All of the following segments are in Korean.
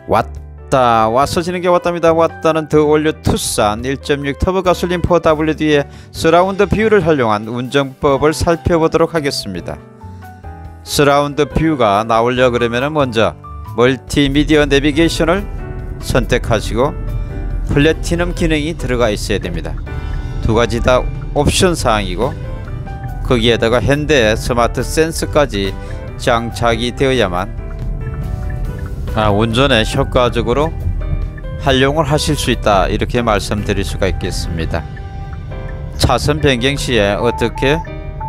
왔다 왔어지는 게 왔답니다. 왔다는 더 올류 투싼 1.6 터보 가솔린 4WD의 서라운드 뷰를 활용한 운전법을 살펴보도록 하겠습니다. 서라운드 뷰가 나오려 그러면 먼저 멀티미디어 내비게이션을 선택하시고 플래티넘 기능이 들어가 있어야 됩니다. 두 가지 다 옵션 사항이고 거기에다가 현대 스마트 센서까지 장착이 되어야만 운전에 효과적으로 활용을 하실 수 있다, 이렇게 말씀드릴 수가 있겠습니다. 차선 변경 시에 어떻게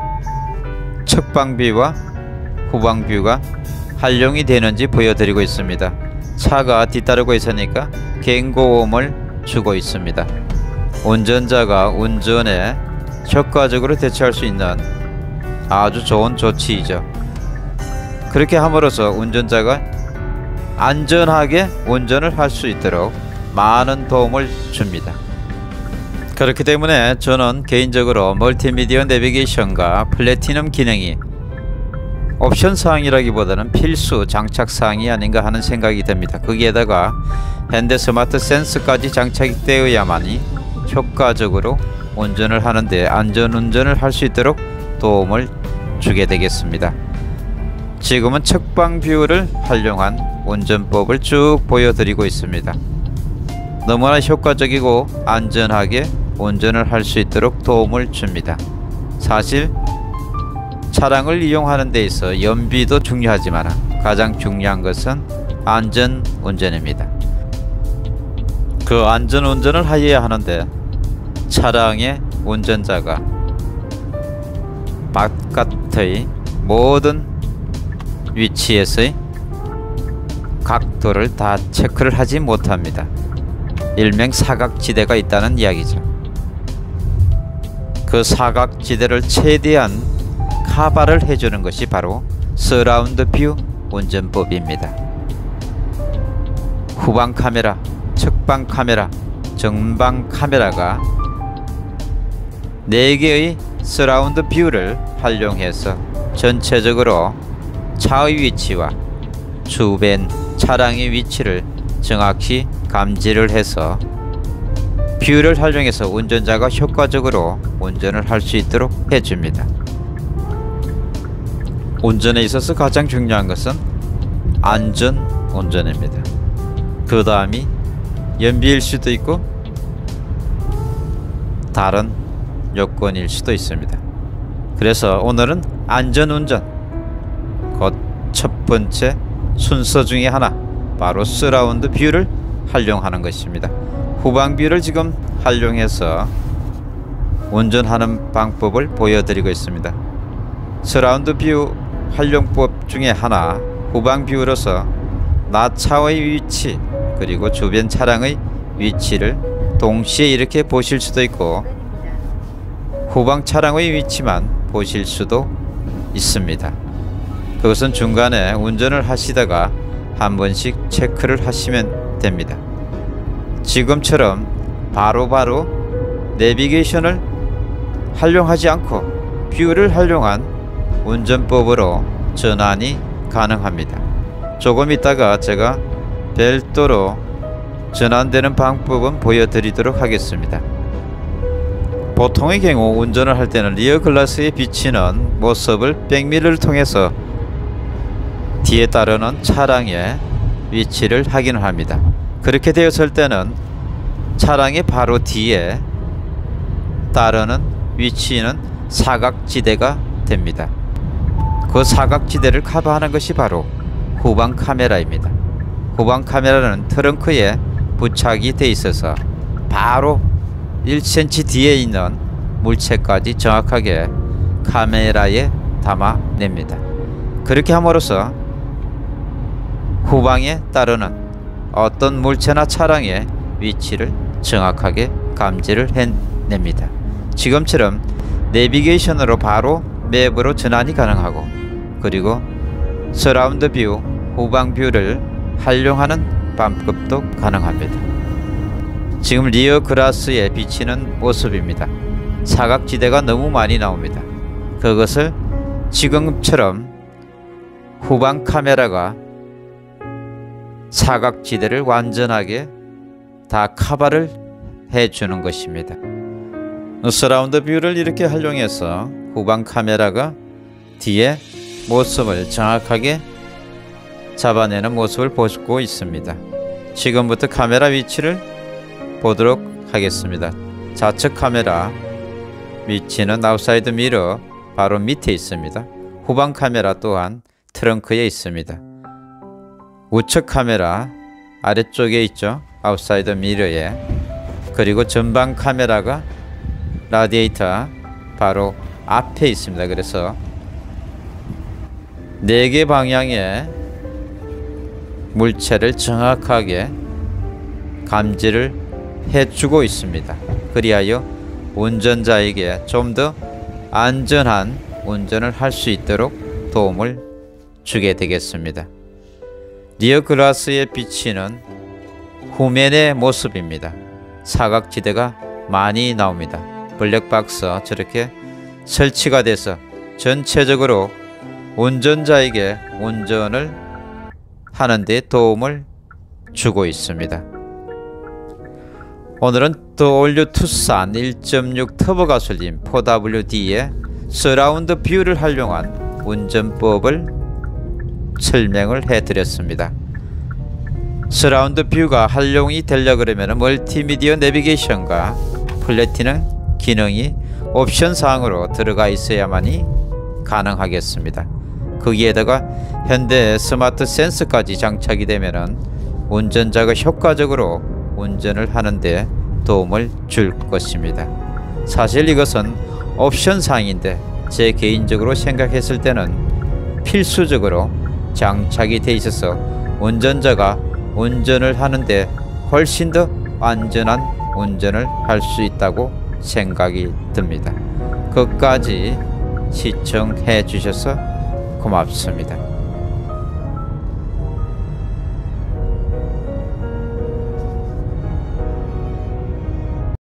측방뷰와 후방뷰가 활용이 되는지 보여드리고 있습니다. 차가 뒤따르고 있으니까 경고음을 주고 있습니다. 운전자가 운전에 효과적으로 대처할 수 있는 아주 좋은 조치이죠. 그렇게 함으로써 운전자가 안전하게 운전을 할 수 있도록 많은 도움을 줍니다. 그렇기 때문에 저는 개인적으로 멀티미디어 내비게이션과 플래티넘 기능이 옵션 사항이라기보다는 필수 장착 사항이 아닌가 하는 생각이 듭니다. 거기에다가 현대 스마트 센서까지 장착이 되어야만이 효과적으로 운전을 하는데 안전운전을 할 수 있도록 도움을 주게 되겠습니다. 지금은 측방 뷰를 활용한 운전법을 쭉 보여드리고 있습니다. 너무나 효과적이고 안전하게 운전을 할 수 있도록 도움을 줍니다. 사실 차량을 이용하는 데 있어 연비도 중요하지만 가장 중요한 것은 안전운전입니다. 그 안전운전을 하여야 하는데 차량의 운전자가 바깥의 모든 위치에서의 각도를 다 체크를 하지 못합니다. 일명 사각지대가 있다는 이야기죠. 그 사각지대를 최대한 커버를 해주는 것이 바로 서라운드 뷰 운전법입니다. 후방 카메라, 측방 카메라, 전방 카메라가 4개의 서라운드 뷰를 활용해서 전체적으로 차의 위치와 주변 차량의 위치를 정확히 감지를 해서 뷰를 활용해서 운전자가 효과적으로 운전을 할 수 있도록 해줍니다. 운전에 있어서 가장 중요한 것은 안전 운전입니다. 그 다음이 연비일 수도 있고 다른 요건일 수도 있습니다. 그래서 오늘은 안전 운전, 곧 첫 번째 순서 중에 하나, 바로 서라운드 뷰를 활용하는 것입니다. 후방 뷰를 지금 활용해서 운전하는 방법을 보여드리고 있습니다. 서라운드 뷰 활용법 중에 하나, 후방 뷰로서 나차의 위치 그리고 주변 차량의 위치를 동시에 이렇게 보실 수도 있고 후방 차량의 위치만 보실 수도 있습니다. 그것은 중간에 운전을 하시다가 한 번씩 체크를 하시면 됩니다. 지금처럼 바로바로 내비게이션을 활용하지 않고 뷰를 활용한 운전법으로 전환이 가능합니다. 조금 있다가 제가 별도로 전환되는 방법은 보여드리도록 하겠습니다. 보통의 경우 운전을 할 때는 리어 글라스에 비치는 모습을 백미러를 통해서 뒤에 따르는 차량의 위치를 확인을 합니다. 그렇게 되었을 때는 차량의 바로 뒤에 따르는 위치는 사각지대가 됩니다. 그 사각지대를 커버하는 것이 바로 후방 카메라입니다. 후방 카메라는 트렁크에 부착이 되어 있어서 바로 1cm 뒤에 있는 물체까지 정확하게 카메라에 담아냅니다. 그렇게 함으로써 후방에 따르는 어떤 물체나 차량의 위치를 정확하게 감지를 해냅니다. 지금처럼 내비게이션으로 바로 맵으로 전환이 가능하고 그리고 서라운드 뷰, 후방 뷰를 활용하는 방법도 가능합니다. 지금 리어 글라스에 비치는 모습입니다. 사각지대가 너무 많이 나옵니다. 그것을 지금처럼 후방 카메라가 사각지대를 완전하게 다 커버를 해주는 것입니다. 서라운드 뷰를 이렇게 활용해서 후방 카메라가 뒤에 모습을 정확하게 잡아내는 모습을 보고 있습니다. 지금부터 카메라 위치를 보도록 하겠습니다. 좌측 카메라 위치는 아웃사이드 미러 바로 밑에 있습니다. 후방 카메라 또한 트렁크에 있습니다. 우측 카메라 아래쪽에 있죠. 아웃사이드 미러에. 그리고 전방 카메라가 라디에이터 바로 앞에 있습니다. 그래서 4개 방향의 물체를 정확하게 감지를 해주고 있습니다. 그리하여 운전자에게 좀 더 안전한 운전을 할 수 있도록 도움을 주게 되겠습니다. 리어 글라스에 비치는 후면의 모습입니다. 사각지대가 많이 나옵니다. 블랙박스 저렇게 설치가 돼서 전체적으로 운전자에게 운전을 하는 데 도움을 주고 있습니다. 오늘은 더 올류 투싼 1.6 터보 가솔린 4WD의 서라운드 뷰를 활용한 운전법을 설명을 해드렸습니다. 서라운드 뷰가 활용이 되려고 그러면 멀티미디어 내비게이션과 플래티넘 기능이 옵션 사항으로 들어가 있어야만이 가능하겠습니다. 거기에다가 현대 스마트 센서까지 장착이 되면은 운전자가 효과적으로 운전을 하는데 도움을 줄 것입니다. 사실 이것은 옵션 사항인데 제 개인적으로 생각했을 때는 필수적으로 장착이 돼 있어서 운전자가 운전을 하는데 훨씬 더 안전한 운전을 할 수 있다고 생각이 듭니다. 끝까지 시청해 주셔서 고맙습니다.